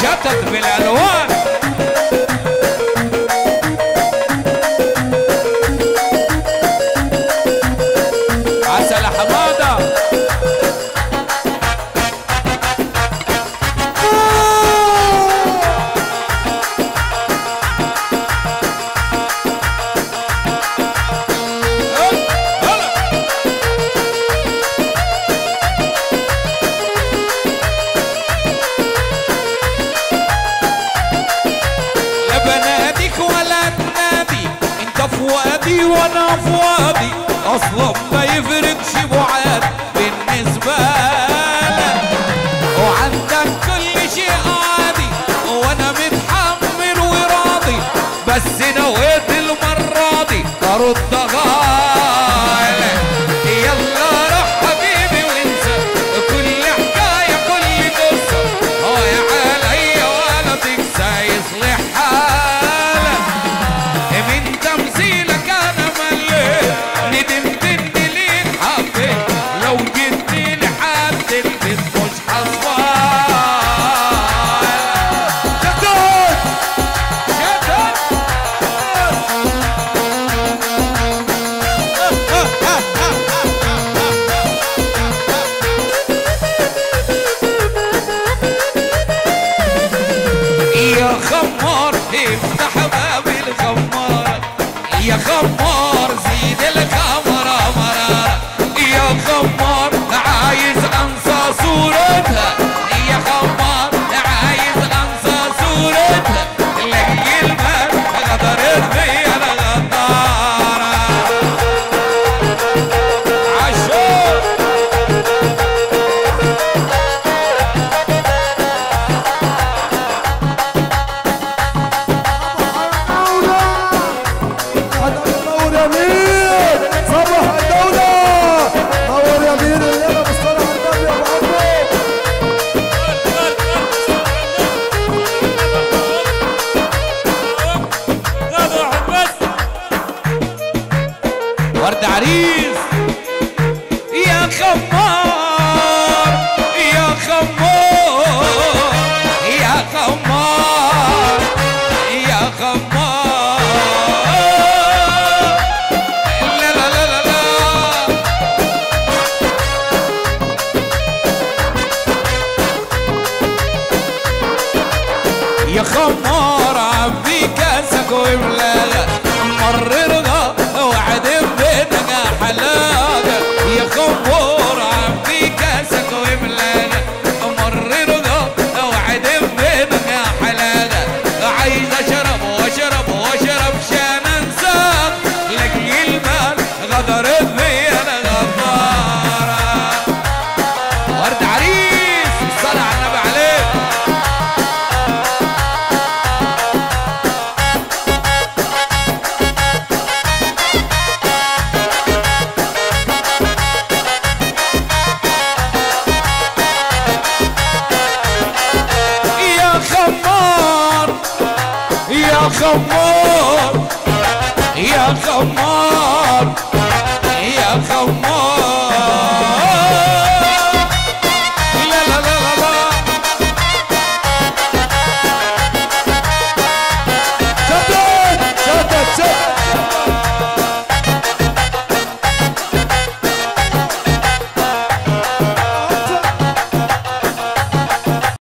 شتت بالالوان. عسل حماده. وانا فؤادي اصلا ما يفرقش بعاد بالنسبه لك، وعندك كل شيء عادي وانا متحمل وراضي، بس نويت المره دي اردها لك. يلا روح حبيبي وانسى كل حكايه كل قصه، يا عليا ولا تنسى يصلح حالك من تمثيلك. يا خمار افتح باب الخمار، يا خمار زيد الخمرة مرارة، يا خمار عايز انسى صورتها، يا خمار عايز انسى صورتها، لقي المال غدرت بيا الغدارة. عاشور ورد عريس. يا خمار يا خمار يا خمار يا خمار، لا لا لا لا لا. يا خمار عبي كاسك وملاها مررها وعد بيننا حلاقة، يا خمار عبي كاسك وملاها مررها وعد بيننا حلاقة، عايز اشرب واشرب واشرب شان انساك، لقي المال غدرت بيا الغدارة. ورد عريس الصلاة على النبي عليه. يا خمار يا خمار